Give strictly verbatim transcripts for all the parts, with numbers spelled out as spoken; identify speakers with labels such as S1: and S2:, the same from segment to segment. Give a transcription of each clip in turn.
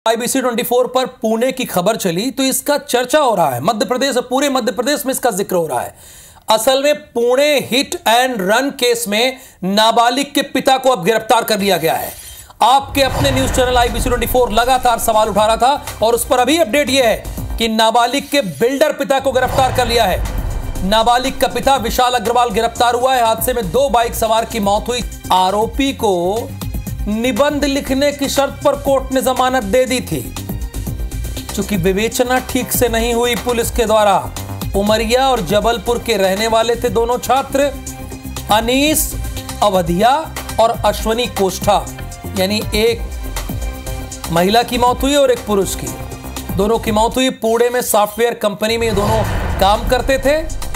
S1: IBC चौबीस पर पुणे की खबर चली तो इसका चर्चा हो रहा है, मध्य प्रदेश, पूरे मध्य प्रदेश में इसका जिक्र हो रहा है। असल में Pune hit and run case में नाबालिग के पिता को अब गिरफ्तार कर लिया गया है। आपके अपने न्यूज चैनल आईबीसी चौबीस लगातार सवाल उठा रहा था और उस पर अभी अपडेट यह है कि नाबालिग के बिल्डर पिता को गिरफ्तार कर लिया है। नाबालिग का पिता विशाल अग्रवाल गिरफ्तार हुआ है। हादसे में दो बाइक सवार की मौत हुई। आरोपी को निबंध लिखने की शर्त पर कोर्ट ने जमानत दे दी थी। चूंकि विवेचना ठीक से नहीं हुई पुलिस के द्वारा, उमरिया और जबलपुर के रहने वाले थे दोनों छात्र, अनीस अवधिया और अश्वनी कोष्ठा, यानी एक महिला की मौत हुई और एक पुरुष की, दोनों की मौत हुई। पुणे में सॉफ्टवेयर कंपनी में ये दोनों काम करते थे।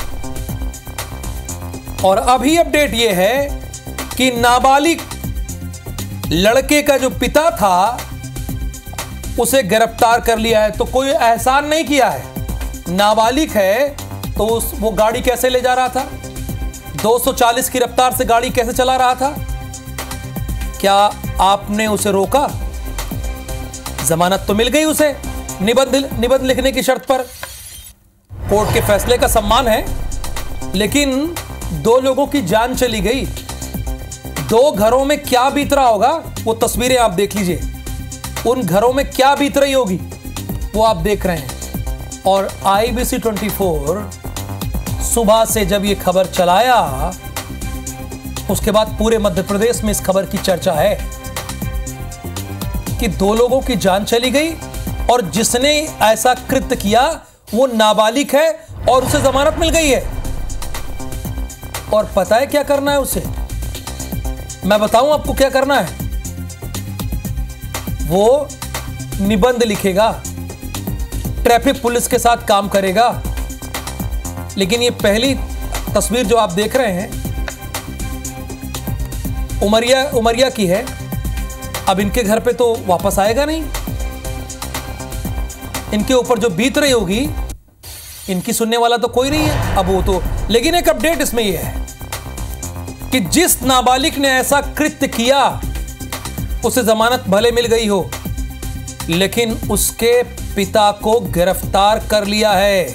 S1: और अभी अपडेट यह है कि नाबालिग लड़के का जो पिता था उसे गिरफ्तार कर लिया है। तो कोई एहसान नहीं किया है, नाबालिग है तो उस वो गाड़ी कैसे ले जा रहा था, दो सौ चालीस की रफ्तार से गाड़ी कैसे चला रहा था, क्या आपने उसे रोका? जमानत तो मिल गई उसे निबंध निबंध लिखने की शर्त पर। कोर्ट के फैसले का सम्मान है, लेकिन दो लोगों की जान चली गई। दो घरों में क्या बीत रहा होगा वो तस्वीरें आप देख लीजिए। उन घरों में क्या बीत रही होगी वो आप देख रहे हैं। और आईबीसी चौबीस सुबह से जब ये खबर चलाया उसके बाद पूरे मध्य प्रदेश में इस खबर की चर्चा है कि दो लोगों की जान चली गई और जिसने ऐसा कृत्य किया वो नाबालिग है और उसे जमानत मिल गई है। और पता है क्या करना है उसे? मैं बताऊं आपको क्या करना है। वो निबंध लिखेगा, ट्रैफिक पुलिस के साथ काम करेगा। लेकिन ये पहली तस्वीर जो आप देख रहे हैं उमरिया उमरिया की है। अब इनके घर पे तो वापस आएगा नहीं। इनके ऊपर जो बीत रही होगी इनकी सुनने वाला तो कोई नहीं है अब वो तो। लेकिन एक अपडेट इसमें यह है कि जिस नाबालिग ने ऐसा कृत्य किया उसे जमानत भले मिल गई हो, लेकिन उसके पिता को गिरफ्तार कर लिया है।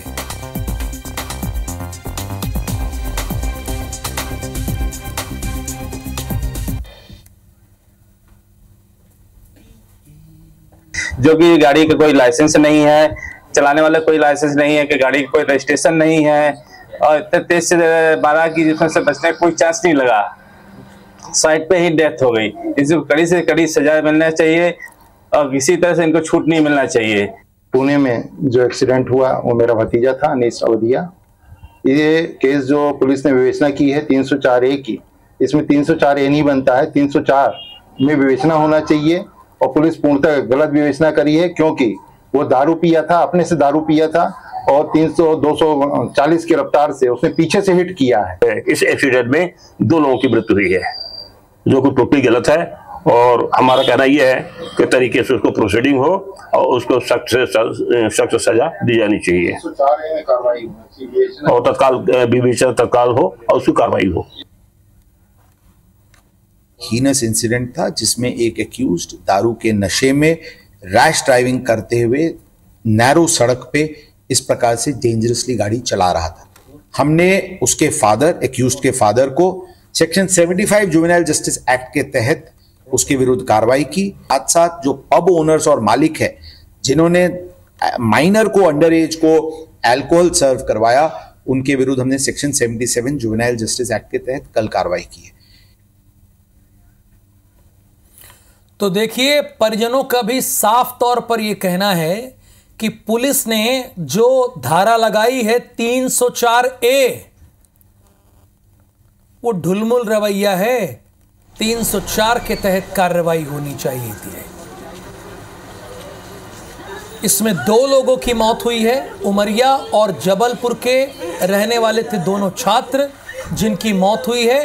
S2: जो कि गाड़ी का कोई लाइसेंस नहीं है, चलाने वाला कोई लाइसेंस नहीं है, कि गाड़ी का कोई रजिस्ट्रेशन नहीं है और इतने तेज से बारह की जिसमें से बचने का कोई चांस नहीं लगा, साइड पे ही डेथ हो गई। इसको कड़ी से कड़ी सजा मिलना चाहिए और किसी तरह से इनको छूट नहीं मिलना चाहिए।
S3: पुणे में जो एक्सीडेंट हुआ वो मेरा भतीजा था, अनीस अवधिया। ये केस जो पुलिस ने विवेचना की है तीन सौ चार ए की, इसमें तीन सौ चार ए नहीं बनता है, तीन सौ चार में विवेचना होना चाहिए। और पुलिस पूर्णतः गलत विवेचना करी है, क्योंकि वो दारू पिया था, अपने से दारू पिया था और तीन सौ दो सौ चालीस की रफ्तार से उसने पीछे से हिट किया है।
S4: इस एक्सीडेंट में दो लोगों की मृत्यु हुई है, जो कि टोटली गलत है। और हमारा कहना यह है कि तरीके से उसको प्रोसीडिंग हो और उसको सख्त से सख्त सजा दी जानी चाहिए और तत्काल विवेचना तत्काल हो और उसकी कार्रवाई हो।
S5: हीनस इंसिडेंट था जिसमें एक एक्यूज्ड दारू के नशे में रैश ड्राइविंग करते हुए नैरो सड़क पे इस प्रकार से डेंजरसली गाड़ी चला रहा था। हमने उसके फादर, एक्यूज्ड के फादर को सेक्शन पचहत्तर जुवेनाइल जस्टिस एक्ट के तहत उसके विरुद्ध कार्रवाई की। साथ साथ जो पब ओनर्स और मालिक है जिन्होंने माइनर को, अंडर एज को अल्कोहल सर्व करवाया, उनके विरुद्ध हमने सेक्शन सतहत्तर जुवेनाइल जस्टिस एक्ट के तहत कल कार्रवाई की है।
S1: तो देखिए, परिजनों का भी साफ तौर पर यह कहना है कि पुलिस ने जो धारा लगाई है तीन सौ चार ए, वो ढुलमुल रवैया है। तीन सौ चार के तहत कार्रवाई होनी चाहिए थी। इसमें दो लोगों की मौत हुई है। उमरिया और जबलपुर के रहने वाले थे दोनों छात्र जिनकी मौत हुई है।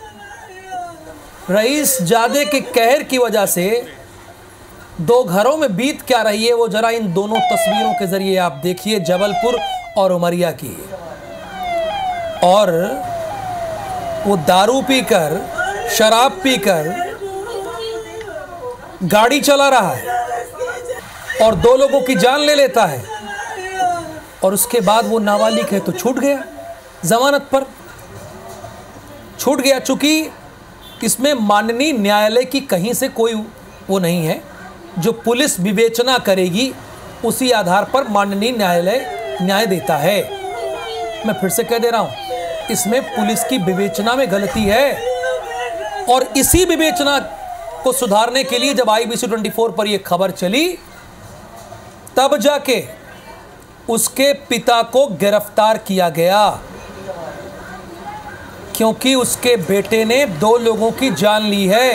S1: रईस जादे के कहर की वजह से दो घरों में बीत क्या रही है वो जरा इन दोनों तस्वीरों के जरिए आप देखिए, जबलपुर और उमरिया की। और वो दारू पीकर, शराब पीकर गाड़ी चला रहा है। और दो लोगों की जान ले लेता है, और उसके बाद वो नाबालिग है तो छूट गया, जमानत पर छूट गया। चूंकि इसमें माननीय न्यायालय की कहीं से कोई वो नहीं है, जो पुलिस विवेचना करेगी उसी आधार पर माननीय न्यायालय न्याय देता है। मैं फिर से कह दे रहा हूं, इसमें पुलिस की विवेचना में गलती है, और इसी विवेचना को सुधारने के लिए जब I B C twenty four पर यह खबर चली, तब जाके उसके पिता को गिरफ्तार किया गया, क्योंकि उसके बेटे ने दो लोगों की जान ली है।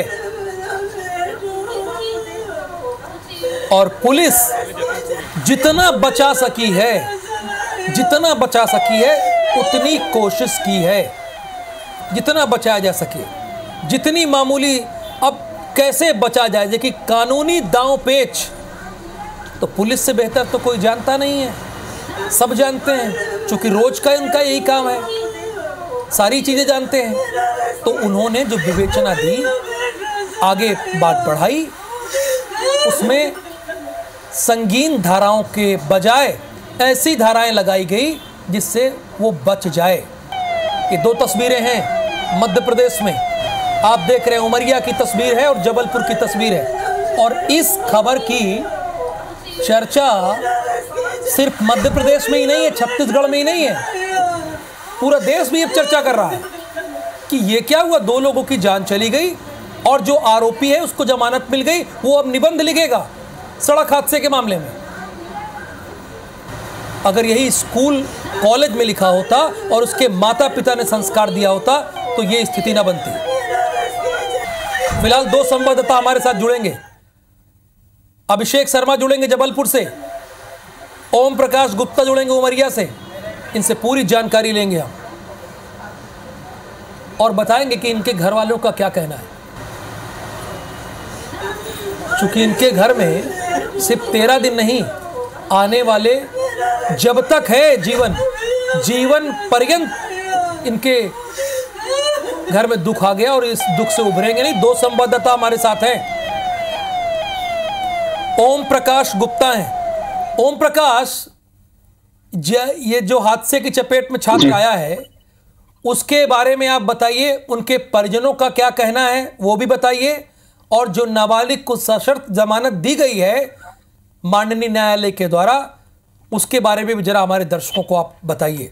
S1: और पुलिस जितना बचा सकी है, जितना बचा सकी है उतनी कोशिश की है, जितना बचाया जा सके, जितनी मामूली। अब कैसे बचा जाए, देखिए कानूनी दांव पेच तो पुलिस से बेहतर तो कोई जानता नहीं है, सब जानते हैं, क्योंकि रोज का उनका यही काम है, सारी चीजें जानते हैं। तो उन्होंने जो विवेचना दी, आगे बात बढ़ाई, उसमें संगीन धाराओं के बजाय ऐसी धाराएं लगाई गई जिससे वो बच जाए। ये दो तस्वीरें हैं मध्य प्रदेश में, आप देख रहे हैं, उमरिया की तस्वीर है और जबलपुर की तस्वीर है। और इस खबर की चर्चा सिर्फ मध्य प्रदेश में ही नहीं है, छत्तीसगढ़ में ही नहीं है, पूरा देश भी अब चर्चा कर रहा है कि ये क्या हुआ, दो लोगों की जान चली गई और जो आरोपी है उसको जमानत मिल गई, वो अब निबंध लिखेगा सड़क हादसे के मामले में। अगर यही स्कूल कॉलेज में लिखा होता और उसके माता पिता ने संस्कार दिया होता तो ये स्थिति ना बनती। फिलहाल दो संवाददाता हमारे साथ जुड़ेंगे, अभिषेक शर्मा जुड़ेंगे जबलपुर से, ओम प्रकाश गुप्ता जुड़ेंगे उमरिया से। इनसे पूरी जानकारी लेंगे हम और बताएंगे कि इनके घर वालों का क्या कहना है, क्योंकि इनके घर में सिर्फ तेरह दिन नहीं, आने वाले जब तक है जीवन जीवन पर्यंत इनके घर में दुख आ गया और इस दुख से उभरेंगे नहीं। दो संवाददाता हमारे साथ हैं, ओम प्रकाश गुप्ता हैं। ओम प्रकाश, ये जो हादसे की चपेट में छात्र आया है उसके बारे में आप बताइए, उनके परिजनों का क्या कहना है वो भी बताइए, और जो नाबालिग को सशर्त जमानत दी गई है माननीय न्यायालय के द्वारा, उसके बारे में भी जरा हमारे दर्शकों को आप बताइए।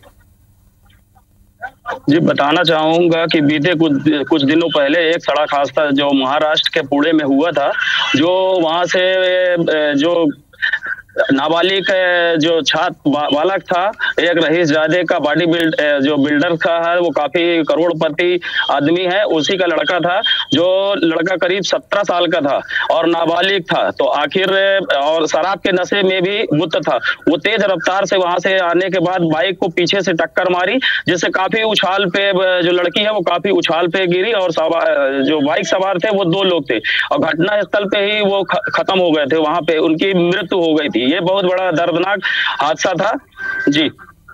S6: जी, बताना चाहूंगा कि बीते कुछ कुछ दिनों पहले एक सड़क हादसा जो महाराष्ट्र के पुणे में हुआ था, जो वहां से जो नाबालिग जो छात्र बालक था, एक रहीस जादे का बॉडी बिल्ड जो बिल्डर का है, वो काफी करोड़पति आदमी है, उसी का लड़का था। जो लड़का करीब सत्रह साल का था और नाबालिग था, तो आखिर और शराब के नशे में भी बुत था। वो तेज रफ्तार से वहां से आने के बाद बाइक को पीछे से टक्कर मारी, जिससे काफी उछाल पे जो लड़की है वो काफी उछाल पे गिरी और जो बाइक सवार थे वो दो लोग थे और घटना स्थल पे ही वो खत्म हो गए थे, वहां पे उनकी मृत्यु हो गई थी। ये बहुत बड़ा दर्दनाक हादसा था। जी,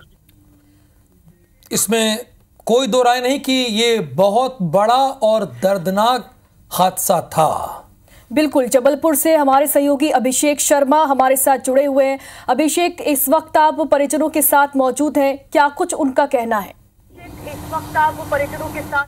S1: इसमें कोई दो राय नहीं कि ये बहुत बड़ा और दर्दनाक हादसा था।
S7: बिल्कुल, जबलपुर से हमारे सहयोगी अभिषेक शर्मा हमारे साथ जुड़े हुए हैं। अभिषेक, इस वक्त आप परिजनों के साथ मौजूद हैं, क्या कुछ उनका कहना है? इस वक्त आप परिजनों के साथ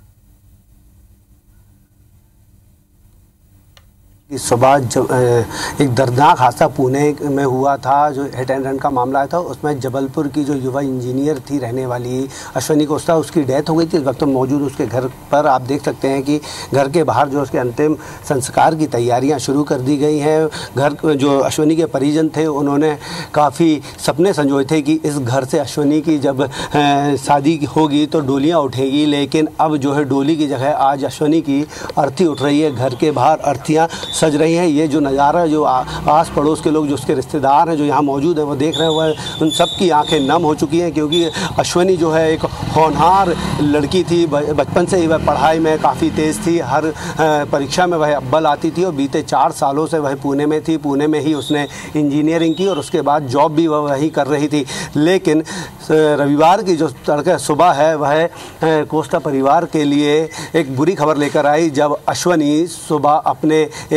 S8: सुबह जब एक दर्दनाक हादसा पुणे में हुआ था, जो हिट एंड रन का मामला था, उसमें जबलपुर की जो युवा इंजीनियर थी रहने वाली अश्वनी कोस्टा, उसकी डेथ हो गई थी। इस वक्त मौजूद उसके घर पर आप देख सकते हैं कि घर के बाहर जो उसके अंतिम संस्कार की तैयारियां शुरू कर दी गई हैं। घर जो अश्वनी के परिजन थे उन्होंने काफ़ी सपने संजोए थे कि इस घर से अश्वनी की जब शादी होगी तो डोलियाँ उठेगी, लेकिन अब जो है डोली की जगह आज अश्वनी की अर्थी उठ रही है। घर के बाहर अर्थियाँ सज रही हैं। ये जो नज़ारा जो आ, आस पड़ोस के लोग जो उसके रिश्तेदार हैं जो यहाँ मौजूद हैं वो देख रहे हैं, वह उन सब की आंखें नम हो चुकी हैं, क्योंकि अश्वनी जो है एक होनहार लड़की थी। बचपन से ही वह पढ़ाई में काफ़ी तेज़ थी, हर परीक्षा में वह अव्वल आती थी और बीते चार सालों से वह पुणे में थी। पुणे में ही उसने इंजीनियरिंग की और उसके बाद जॉब भी वह वहीं कर रही थी। लेकिन रविवार की जो तड़के सुबह है वह कोस्टा परिवार के लिए एक बुरी खबर लेकर आई, जब अश्वनी सुबह अपने एक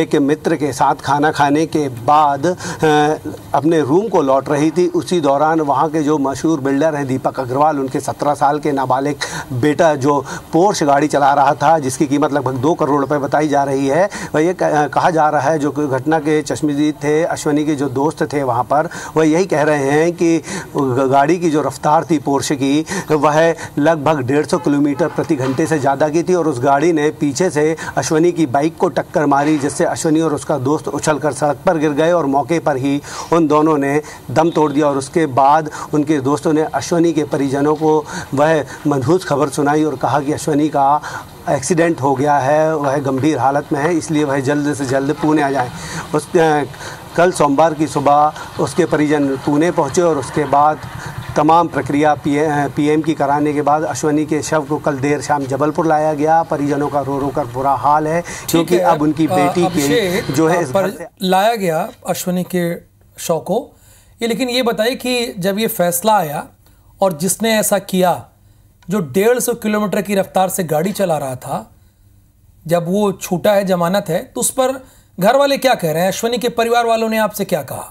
S8: एक मित्र के साथ खाना खाने के बाद अपने रूम को लौट रही थी। उसी दौरान वहाँ के जो मशहूर बिल्डर हैं दीपक अग्रवाल, उनके सत्रह साल के नाबालिग बेटा जो पोर्श गाड़ी चला रहा था, जिसकी कीमत लगभग दो करोड़ रुपए बताई जा रही है, वह ये कहा जा रहा है, जो घटना के चश्मदीद थे, अश्वनी के जो दोस्त थे वहाँ पर, वह यही कह रहे हैं कि गाड़ी की जो रफ्तार थी पोर्श की, वह लगभग डेढ़ सौ किलोमीटर प्रति घंटे से ज़्यादा की थी और उस गाड़ी ने पीछे से अश्वनी की बाइक को टक्कर मारी, जिससे अश्वनी और उसका दोस्त उछलकर सड़क पर गिर गए और मौके पर ही उन दोनों ने दम तोड़ दिया। और उसके बाद उनके दोस्तों ने अश्वनी के परिजनों को वह मनहूस खबर सुनाई और कहा कि अश्वनी का एक्सीडेंट हो गया है, वह गंभीर हालत में है, इसलिए वह जल्द से जल्द पुणे आ जाएं। उस कल सोमवार की सुबह उसके परिजन पुणे पहुँचे और उसके बाद तमाम प्रक्रिया पीएम की कराने के बाद अश्वनी के शव को कल देर शाम जबलपुर लाया गया। परिजनों का रो रो कर बुरा हाल है, क्योंकि अब उनकी बेटी के जो है इस घर से
S1: लाया गया अश्वनी के शव को। ये लेकिन ये बताइए कि जब ये फैसला आया और जिसने ऐसा किया, जो डेढ़ सौ किलोमीटर की रफ्तार से गाड़ी चला रहा था, जब वो छूटा है, जमानत है, तो उस पर घर वाले क्या कह रहे हैं? अश्वनी के परिवार वालों ने आपसे क्या कहा?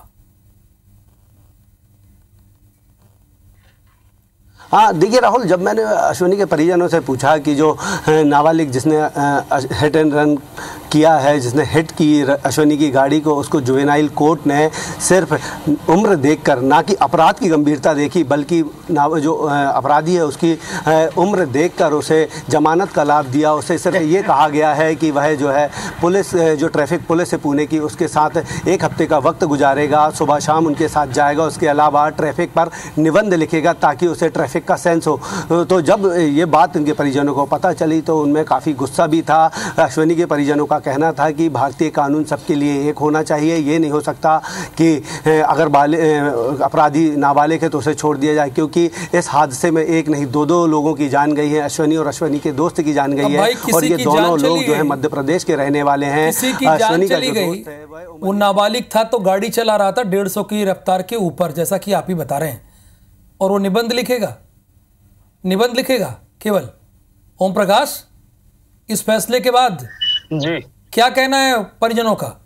S8: हाँ देखिए राहुल, जब मैंने अश्वनी के परिजनों से पूछा कि जो नाबालिग जिसने हिट एंड रन किया है, जिसने हिट की अश्वनी की गाड़ी को, उसको जुवेनाइल कोर्ट ने सिर्फ उम्र देखकर, ना कि अपराध की गंभीरता देखी, बल्कि जो अपराधी है उसकी उम्र देखकर उसे जमानत का लाभ दिया। उसे सिर्फ ये कहा गया है कि वह जो है पुलिस, जो ट्रैफिक पुलिस है पुणे की, उसके साथ एक हफ्ते का वक्त गुजारेगा, सुबह शाम उनके साथ जाएगा, उसके अलावा ट्रैफिक पर निबंध लिखेगा ताकि उसे ट्रैफिक का सेंस हो। तो जब ये बात उनके परिजनों को पता चली तो उनमें काफ़ी गुस्सा भी था। अश्वनी के परिजनों का कहना था कि भारतीय कानून सबके लिए एक होना चाहिए, ये नहीं हो सकता कि अगर बाले अपराधी नाबालिग है तो उसे छोड़ दिया जाए, क्योंकि इस हादसे में एक नहीं दो दो लोगों की जान गई है, अश्वनी और अश्वनी के दोस्त की जान गई है, और ये दोनों लोग जो है मध्य प्रदेश के रहने वाले हैं।
S1: अश्वनी का जो दोस्त है वो नाबालिग था, तो गाड़ी चला रहा था डेढ़ सौ की रफ्तार के ऊपर, जैसा कि आप ही बता रहे हैं, और वो निबंध लिखेगा निबंध लिखेगा केवल। ओम प्रकाश, इस फैसले के बाद
S6: जी
S1: क्या कहना है परिजनों का?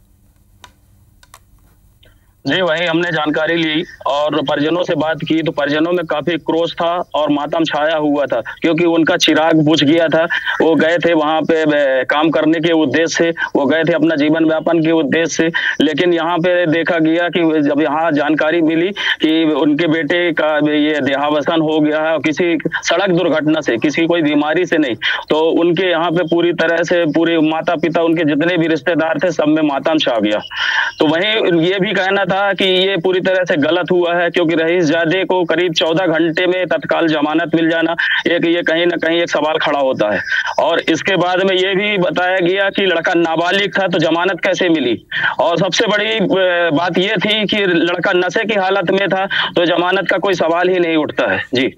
S6: जी वही हमने जानकारी ली और परिजनों से बात की तो परिजनों में काफी क्रोध था और मातम छाया हुआ था, क्योंकि उनका चिराग बुझ गया था। वो गए थे वहां पे काम करने के उद्देश्य से, वो गए थे अपना जीवन व्यापन के उद्देश्य से, लेकिन यहाँ पे देखा गया कि जब यहाँ जानकारी मिली कि उनके बेटे का ये देहावसान हो गया है, किसी सड़क दुर्घटना से, किसी कोई बीमारी से नहीं, तो उनके यहाँ पे पूरी तरह से पूरे माता पिता, उनके जितने भी रिश्तेदार थे, सब में मातम छा गया। तो वहीं ये भी कहना था कि ये पूरी तरह से गलत हुआ है, क्योंकि रईस जादे को करीब चौदह घंटे में तत्काल जमानत मिल जाना, एक ये कहीं ना कहीं एक सवाल खड़ा होता है। और इसके बाद में ये भी बताया गया कि लड़का नाबालिग था तो जमानत कैसे मिली, और सबसे बड़ी बात ये थी कि लड़का नशे की हालत में था तो जमानत का कोई सवाल ही नहीं उठता है। जी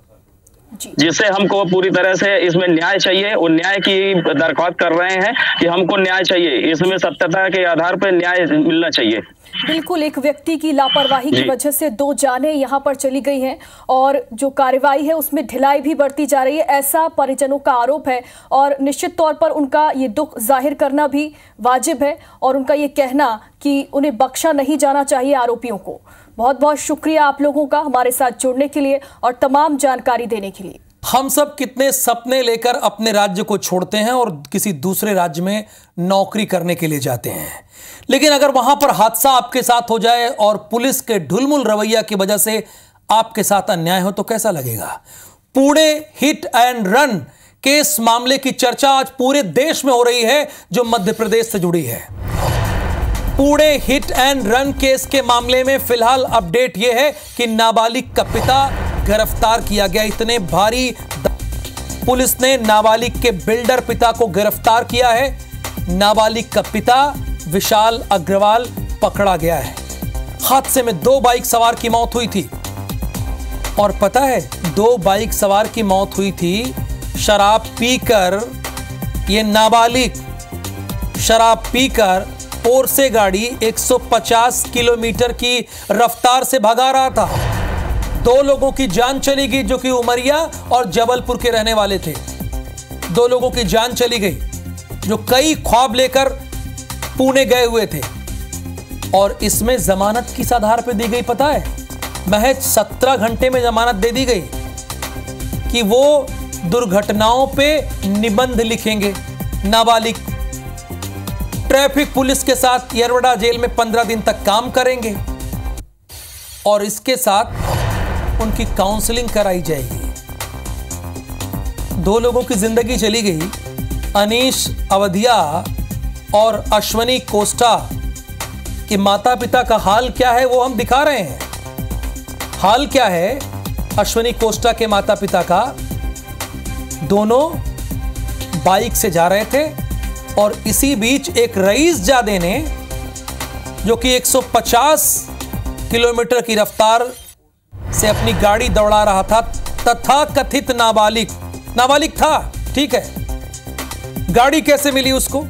S6: जिससे हमको पूरी तरह से इसमें न्याय चाहिए, और न्याय की दरख्वास्त कर रहे हैं कि हमको न्याय चाहिए, इसमें सत्यता के आधार पर न्याय मिलना चाहिए।
S7: बिल्कुल, एक व्यक्ति की लापरवाही की वजह से दो जानें यहां पर चली गई हैं और जो कार्रवाई है उसमें ढिलाई भी बढ़ती जा रही है, ऐसा परिजनों का आरोप है। और निश्चित तौर पर उनका ये दुख जाहिर करना भी वाजिब है और उनका ये कहना कि उन्हें बख्शा नहीं जाना चाहिए आरोपियों को। बहुत बहुत शुक्रिया आप लोगों का हमारे साथ जुड़ने के लिए और तमाम जानकारी देने के लिए।
S1: हम सब कितने सपने लेकर अपने राज्य को छोड़ते हैं और किसी दूसरे राज्य में नौकरी करने के लिए जाते हैं, लेकिन अगर वहां पर हादसा आपके साथ हो जाए और पुलिस के ढुलमुल रवैया की वजह से आपके साथ अन्याय हो तो कैसा लगेगा? Pune hit and run case मामले की चर्चा आज पूरे देश में हो रही है, जो मध्य प्रदेश से जुड़ी है। Pune hit and run case के मामले में फिलहाल अपडेट यह है कि नाबालिग का पिता गिरफ्तार किया गया। इतने भारी पुलिस ने नाबालिग के बिल्डर पिता को गिरफ्तार किया है। नाबालिग का पिता विशाल अग्रवाल पकड़ा गया है। हादसे में दो बाइक सवार की मौत हुई थी, और पता है दो बाइक सवार की मौत हुई थी शराब पीकर। ये नाबालिग शराब पीकर पोर्शे गाड़ी एक सौ पचास किलोमीटर की रफ्तार से भगा रहा था। दो लोगों की जान चली गई, जो कि उमरिया और जबलपुर के रहने वाले थे। दो लोगों की जान चली गई जो कई ख्वाब लेकर पुणे गए हुए थे और इसमें जमानत किस आधार पर दी गई पता है? महज सत्रह घंटे में जमानत दे दी गई कि वो दुर्घटनाओं पे निबंध लिखेंगे। नाबालिग ट्रैफिक पुलिस के साथ येरवडा जेल में पंद्रह दिन तक काम करेंगे और इसके साथ उनकी काउंसलिंग कराई जाएगी। दो लोगों की जिंदगी चली गई। अनीश अवधिया और अश्वनी कोस्टा के माता पिता का हाल क्या है वो हम दिखा रहे हैं। हाल क्या है अश्वनी कोस्टा के माता पिता का? दोनों बाइक से जा रहे थे और इसी बीच एक रईसजादे ने, जो कि एक सौ पचास किलोमीटर की रफ्तार से अपनी गाड़ी दौड़ा रहा था, तथा कथित नाबालिग नाबालिग था, ठीक है, गाड़ी कैसे मिली उसको?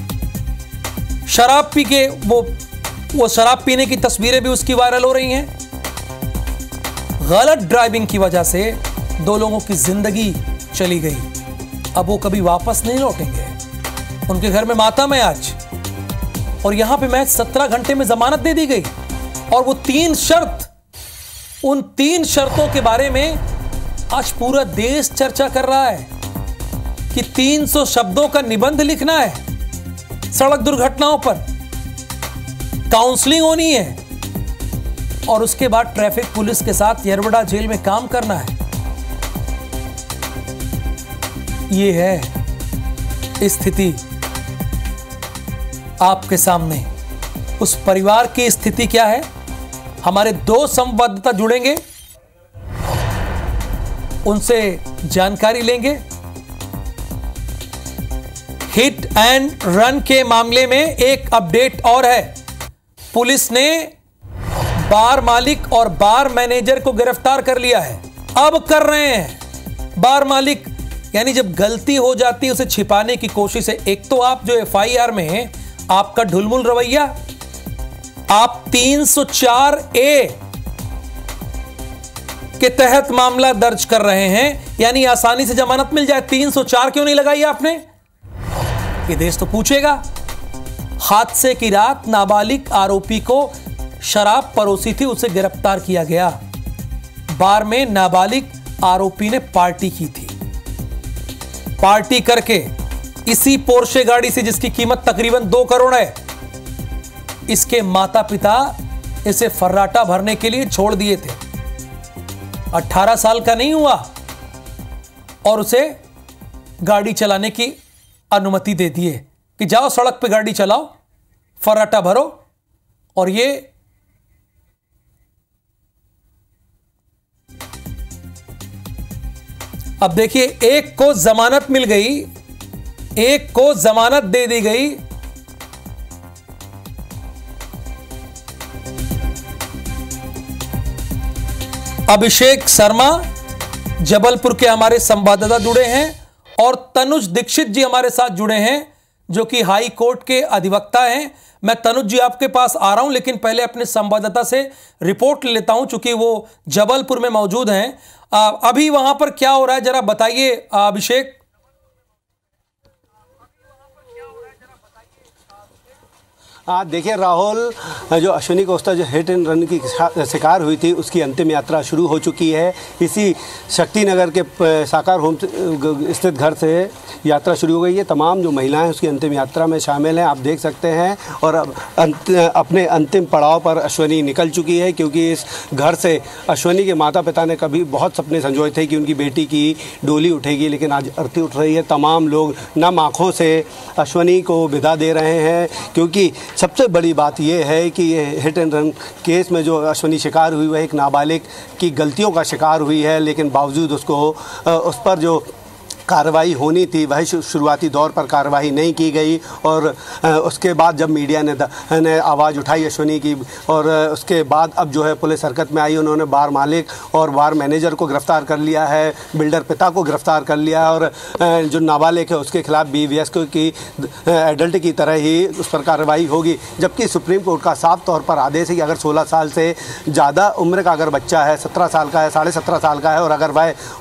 S1: शराब पी के वो वो शराब पीने की तस्वीरें भी उसकी वायरल हो रही हैं। गलत ड्राइविंग की वजह से दो लोगों की जिंदगी चली गई। अब वो कभी वापस नहीं लौटेंगे। उनके घर में मातम है आज। और यहां पे महज सत्रह घंटे में जमानत दे दी गई और वो तीन शर्त, उन तीन शर्तों के बारे में आज पूरा देश चर्चा कर रहा है कि तीन सौ शब्दों का निबंध लिखना है सड़क दुर्घटनाओं पर, काउंसलिंग होनी है और उसके बाद ट्रैफिक पुलिस के साथ येरवडा जेल में काम करना है। ये है स्थिति आपके सामने। उस परिवार की स्थिति क्या है? हमारे दो संवाददाता जुड़ेंगे, उनसे जानकारी लेंगे। हिट एंड रन के मामले में एक अपडेट और है। पुलिस ने बार मालिक और बार मैनेजर को गिरफ्तार कर लिया है। अब कर रहे हैं। बार मालिक यानी जब गलती हो जाती है उसे छिपाने की कोशिश है। एक तो आप जो एफ आई आर में है, आपका ढुलमुल रवैया, आप तीन सौ चार ए के तहत मामला दर्ज कर रहे हैं, यानी आसानी से जमानत मिल जाए। तीन सौ चार क्यों नहीं लगाई आपने? ये देश तो पूछेगा। हादसे की रात नाबालिग आरोपी को शराब परोसी थी, उसे गिरफ्तार किया गया। बार में नाबालिग आरोपी ने पार्टी की थी। पार्टी करके इसी पोर्शे गाड़ी से, जिसकी कीमत तकरीबन दो करोड़ है, इसके माता पिता इसे फर्राटा भरने के लिए छोड़ दिए थे। अठारह साल का नहीं हुआ और उसे गाड़ी चलाने की अनुमति दे दिए कि जाओ सड़क पे गाड़ी चलाओ, फर्राटा भरो। और ये अब देखिए, एक को जमानत मिल गई, एक को जमानत दे दी गई। अभिषेक शर्मा जबलपुर के हमारे संवाददाता जुड़े हैं और तनुज दीक्षित जी हमारे साथ जुड़े हैं, जो कि हाई कोर्ट के अधिवक्ता हैं। मैं तनुज जी आपके पास आ रहा हूं, लेकिन पहले अपने संवाददाता से रिपोर्ट लेता हूं, चूंकि वो जबलपुर में मौजूद हैं। आ, अभी वहां पर क्या हो रहा है जरा बताइए अभिषेक।
S8: हाँ देखिए राहुल, जो अश्वनी कोस्टा जो हिट एंड रन की शिकार हुई थी, उसकी अंतिम यात्रा शुरू हो चुकी है। इसी शक्ति नगर के साकार होम स्थित घर से यात्रा शुरू हो गई है। तमाम जो महिलाएं उसकी अंतिम यात्रा में शामिल हैं, आप देख सकते हैं। और अब अंत, अपने अंतिम पड़ाव पर अश्वनी निकल चुकी है, क्योंकि इस घर से अश्वनी के माता पिता ने कभी बहुत सपने संजोए थे कि उनकी बेटी की डोली उठेगी, लेकिन आज अर्थी उठ रही है। तमाम लोग नम आँखों से अश्वनी को विदा दे रहे हैं, क्योंकि सबसे बड़ी बात यह है कि ये हिट एंड रन केस में जो अश्वनी शिकार हुई वह एक नाबालिग की गलतियों का शिकार हुई है, लेकिन बावजूद उसको उस पर जो कार्रवाई होनी थी वह शुरुआती दौर पर कार्रवाई नहीं की गई। और उसके बाद जब मीडिया ने, ने आवाज़ उठाई अश्वनी की, और उसके बाद अब जो है पुलिस हरकत में आई। उन्होंने बार मालिक और बार मैनेजर को गिरफ्तार कर लिया है, बिल्डर पिता को गिरफ्तार कर लिया है, और जो नाबालिग है उसके खिलाफ बी वी एस की एडल्ट की तरह ही उस पर कार्रवाई होगी। जबकि सुप्रीम कोर्ट का साफ तौर पर आदेश है कि अगर सोलह साल से ज़्यादा उम्र का अगर बच्चा है, सत्रह साल का है, साढ़े सत्रह साल का है, और अगर वह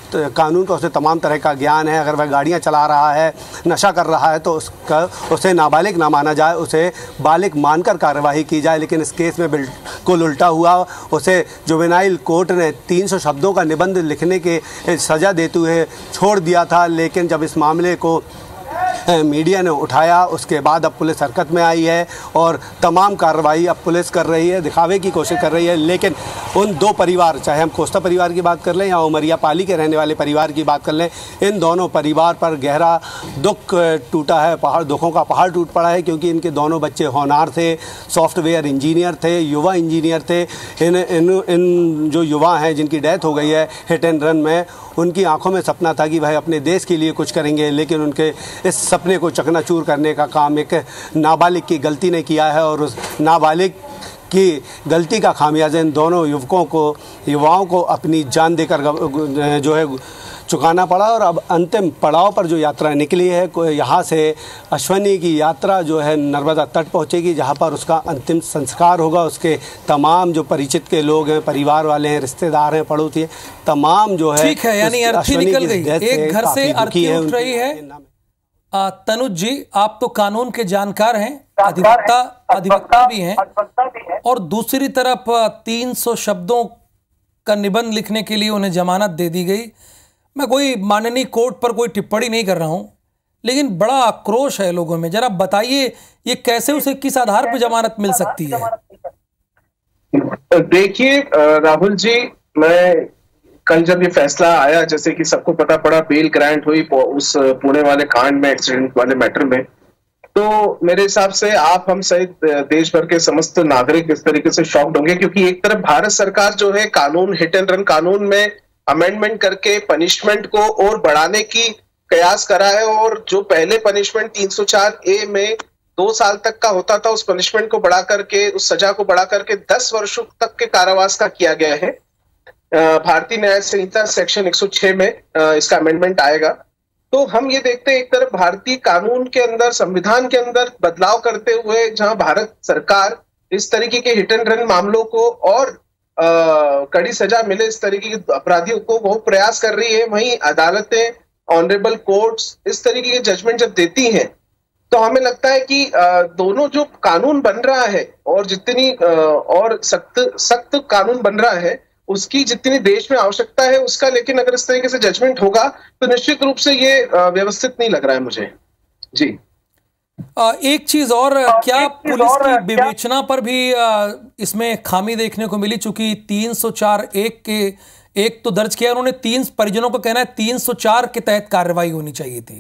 S8: तो कानून का उसे तमाम तरह का ज्ञान है। अगर वह गाड़ियाँ चला रहा है, नशा कर रहा है, तो उसका उसे नाबालिग ना माना जाए, उसे बालिग मानकर कार्रवाई की जाए। लेकिन इस केस में बिल्कुल उल्टा हुआ। उसे जुवेनाइल कोर्ट ने तीन सौ शब्दों का निबंध लिखने के सज़ा देते हुए छोड़ दिया था। लेकिन जब इस मामले को मीडिया ने उठाया, उसके बाद अब पुलिस हरकत में आई है और तमाम कार्रवाई अब पुलिस कर रही है, दिखावे की कोशिश कर रही है। लेकिन उन दो परिवार, चाहे हम कोस्टा परिवार की बात कर लें या उमरिया पाली के रहने वाले परिवार की बात कर लें, इन दोनों परिवार पर गहरा दुख टूटा है, पहाड़ दुखों का पहाड़ टूट पड़ा है। क्योंकि इनके दोनों बच्चे होनहार थे, सॉफ्टवेयर इंजीनियर थे, युवा इंजीनियर थे। इन इन इन जो युवा हैं जिनकी डेथ हो गई है हिट एंड रन में, उनकी आंखों में सपना था कि वह अपने देश के लिए कुछ करेंगे। लेकिन उनके इस सपने को चकनाचूर करने का काम एक नाबालिग की गलती ने किया है और उस नाबालिग की गलती का खामियाजा इन दोनों युवकों को युवाओं को अपनी जान देकर जो है चुकाना पड़ा। और अब अंतिम पड़ाव पर जो यात्रा निकली है, यहाँ से अश्वनी की यात्रा जो है नर्मदा तट पहुँचेगी, जहाँ पर उसका अंतिम संस्कार होगा। उसके तमाम जो परिचित के लोग हैं, परिवार वाले हैं, रिश्तेदार हैं, पड़ोसी हैं, तमाम जो है
S1: ठीक है। यानी अर्थी निकल गई, एक घर से अर्थी उठ रही है। तनुज जी, आप तो कानून के जानकार हैं, अधिवक्ता अधिवक्ता भी हैं, और दूसरी तरफ तीन सौ शब्दों का निबंध लिखने के लिए उन्हें जमानत दे दी गई। मैं कोई माननीय कोर्ट पर कोई टिप्पणी नहीं कर रहा हूं, लेकिन बड़ा आक्रोश है लोगों में। जरा बताइए, ये कैसे, उसे किस आधार पर जमानत मिल सकती है?
S9: देखिए राहुल जी, मैं कल जब ये फैसला आया, जैसे कि सबको पता पड़ा, बेल ग्रांट हुई उस पुणे वाले कांड में, एक्सीडेंट वाले मैटर में, तो मेरे हिसाब से आप हम सहित देश भर के समस्त नागरिक इस तरीके से शॉक्ड होंगे। क्योंकि एक तरफ भारत सरकार जो है कानून, हिट एंड रन कानून में अमेंडमेंट करके पनिशमेंट को और बढ़ाने की कयास करा है, और जो पहले पनिशमेंट तीन सौ चार ए में दो साल तक का होता था, उस पनिशमेंट को बढ़ा करके, उस सजा को बढ़ा करके दस वर्षों तक के कारावास का किया गया है। भारतीय न्याय संहिता सेक्शन एक सौ छह में इसका अमेंडमेंट आएगा। तो हम ये देखते हैं, एक तरफ भारतीय कानून के अंदर, संविधान के अंदर बदलाव करते हुए, जहां भारत सरकार इस तरीके के हिट एंड रन मामलों को और आ, कड़ी सजा मिले इस तरीके के अपराधियों को, वो प्रयास कर रही है। वहीं अदालतें, ऑनरेबल कोर्ट्स इस तरीके के जजमेंट जब देती हैं, तो हमें लगता है कि आ, दोनों जो कानून बन रहा है और जितनी आ, और सख्त सख्त कानून बन रहा है, उसकी जितनी देश में आवश्यकता है उसका, लेकिन अगर इस तरीके से जजमेंट होगा तो निश्चित रूप से ये व्यवस्थित नहीं लग रहा है मुझे। जी,
S1: एक चीज और, क्या पुलिस की विवेचना पर भी इसमें खामी देखने को मिली? चूंकि तीन सौ चार एक के एक तो दर्ज किया उन्होंने, तीन परिजनों को कहना है तीन सौ चार के तहत कार्रवाई होनी चाहिए थी।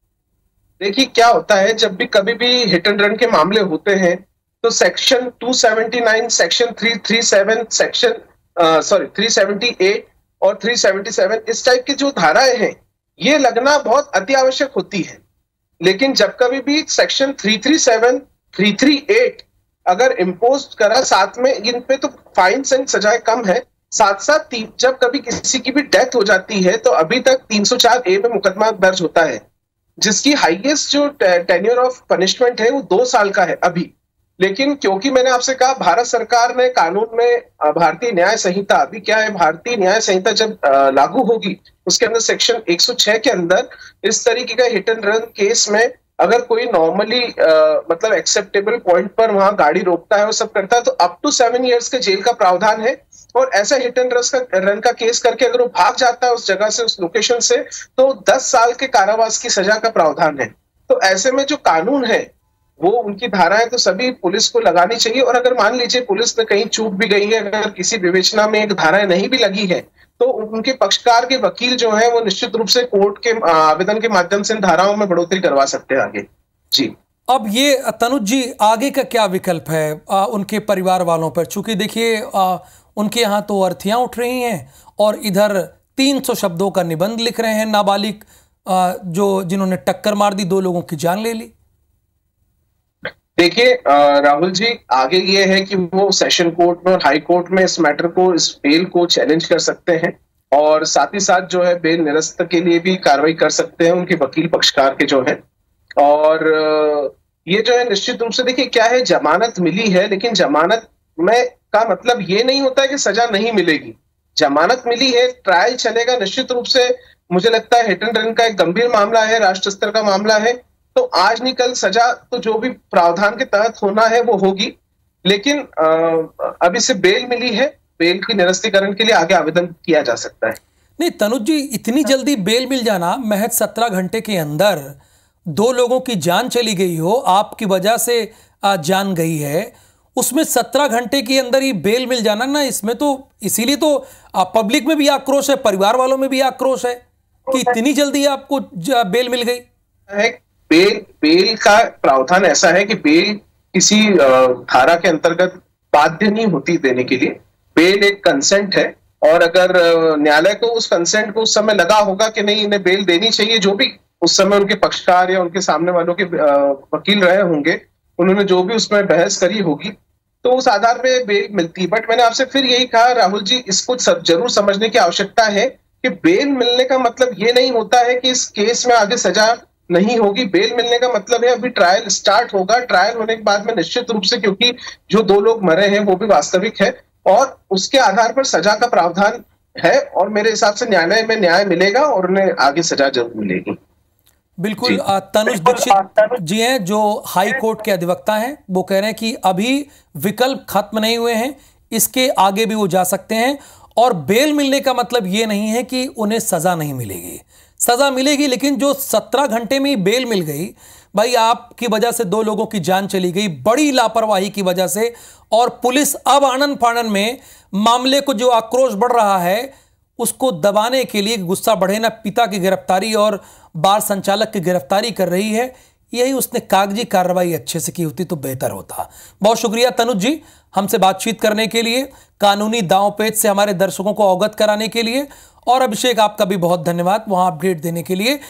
S9: देखिए क्या होता है, जब भी कभी भी हिट एंड रन के मामले होते हैं तो सेक्शन दो सौ उन्यासी, सेक्शन तीन सौ सैंतीस, सेक्शन सॉरी तीन सौ अठहत्तर और तीन सौ सतहत्तर, इस टाइप की जो धाराएं हैं, ये लगना बहुत अति आवश्यक होती है। लेकिन जब कभी भी सेक्शन तीन सौ सैंतीस, तीन सौ अड़तीस अगर इम्पोज करा, साथ में इन पे तो फाइन एंड सजाएं कम है, साथ साथ जब कभी किसी की भी डेथ हो जाती है तो अभी तक तीन सौ चार ए में मुकदमा दर्ज होता है, जिसकी हाईएस्ट जो टेन्योर ऑफ पनिशमेंट है वो दो साल का है अभी। लेकिन क्योंकि मैंने आपसे कहा, भारत सरकार ने कानून में भारतीय न्याय संहिता, अभी क्या है, भारतीय न्याय संहिता जब लागू होगी उसके अंदर सेक्शन एक सौ छह के अंदर इस तरीके का हिट एंड रन केस में अगर कोई नॉर्मली मतलब एक्सेप्टेबल पॉइंट पर वहां गाड़ी रोकता है और सब करता है तो अप टू सेवन इयर्स के जेल का प्रावधान है। और ऐसा हिट एंड रन का केस करके अगर वो भाग जाता है उस जगह से, उस लोकेशन से, तो दस साल के कारावास की सजा का प्रावधान है। तो ऐसे में जो कानून है वो, उनकी धाराएं तो सभी पुलिस को लगानी चाहिए। और अगर मान लीजिए पुलिस ने कहीं चूक भी गई है, अगर किसी विवेचना में एक धाराएं नहीं भी लगी है, तो उनके पक्षकार के वकील जो है वो निश्चित रूप से कोर्ट के आवेदन के माध्यम से इन धाराओं में बढ़ोतरी करवा सकते हैं आगे। जी, अब ये तनुज जी, आगे का क्या विकल्प है आ, उनके परिवार वालों पर? चूंकि देखिए उनके यहाँ तो अर्थियां उठ रही हैं और इधर तीन सौ शब्दों का निबंध लिख रहे हैं नाबालिग, जो जिन्होंने टक्कर मार दी, दो लोगों की जान ले ली। देखिए राहुल जी, आगे ये है कि वो सेशन कोर्ट में और हाई कोर्ट में इस मैटर को, इस बेल को चैलेंज कर सकते हैं और साथ ही साथ जो है बेल निरस्त के लिए भी कार्रवाई कर सकते हैं उनके वकील पक्षकार के जो है। और ये जो है निश्चित रूप से, देखिए क्या है, जमानत मिली है, लेकिन जमानत में का मतलब ये नहीं होता है कि सजा नहीं मिलेगी। जमानत मिली है, ट्रायल चलेगा निश्चित रूप से। मुझे लगता है हिट एंड रन का एक गंभीर मामला है, राष्ट्र स्तर का मामला है, तो आज नहीं कल सजा तो जो भी प्रावधान के तहत होना है वो होगी। लेकिन अभी से बेल मिली है, बेल की निरस्तीकरण के लिए आगे आवेदन किया जा सकता है।
S1: नहीं तनुज जी, इतनी जल्दी बेल मिल जाना, महज सत्रह घंटे के अंदर दो लोगों की जान चली गई हो, आपकी वजह से जान गई है, उसमें सत्रह घंटे के अंदर ही बेल मिल जाना ना, इसमें तो इसीलिए तो पब्लिक में भी आक्रोश है, परिवार वालों में भी आक्रोश है कि इतनी जल्दी आपको बेल मिल गई
S9: है। बेल बेल का प्रावधान ऐसा है कि बेल किसी धारा के अंतर्गत बाध्य नहीं होती देने के लिए। बेल एक कंसेंट है, और अगर न्यायालय को उस कंसेंट को उस समय लगा होगा कि नहीं इन्हें बेल देनी चाहिए, जो भी उस समय उनके पक्षकार या उनके सामने वालों के वकील रहे होंगे, उन्होंने जो भी उसमें बहस करी होगी, तो उस आधार पे बेल मिलती। बट मैंने आपसे फिर यही कहा राहुल जी, इसको सब जरूर समझने की आवश्यकता है कि बेल मिलने का मतलब ये नहीं होता है कि इस केस में आगे सजा नहीं होगी। बेल मिलने का मतलब है अभी ट्रायल स्टार्ट होगा, ट्रायल होने के बाद में निश्चित रूप से, क्योंकि जो दो लोग मरे हैं वो भी वास्तविक है, और उसके आधार पर सजा का प्रावधान है, और मेरे हिसाब से न्यायालय में न्याय मिलेगा और उन्हें आगे सजा जरूर मिलेगी।
S1: बिल्कुल। तनुज दीक्षित जी हैं जो हाई कोर्ट के अधिवक्ता हैं, वो कह रहे हैं कि अभी विकल्प खत्म नहीं हुए हैं, इसके आगे भी वो जा सकते हैं, और बेल मिलने का मतलब ये नहीं है कि उन्हें सजा नहीं मिलेगी, सजा मिलेगी, लेकिन जो सत्रह घंटे में ही बेल मिल गई, भाई आपकी वजह से दो लोगों की जान चली गई, बड़ी लापरवाही की वजह से, और पुलिस अब आनन फानन में मामले को जो आक्रोश बढ़ रहा है उसको दबाने के लिए, गुस्सा बढ़े ना, पिता की गिरफ्तारी और बार संचालक की गिरफ्तारी कर रही है। यही उसने कागजी कार्रवाई अच्छे से की होती तो बेहतर होता। बहुत शुक्रिया तनुज जी हमसे बातचीत करने के लिए, कानूनी दांवपेच से हमारे दर्शकों को अवगत कराने के लिए, और अभिषेक आपका भी बहुत धन्यवाद वहां अपडेट देने के लिए।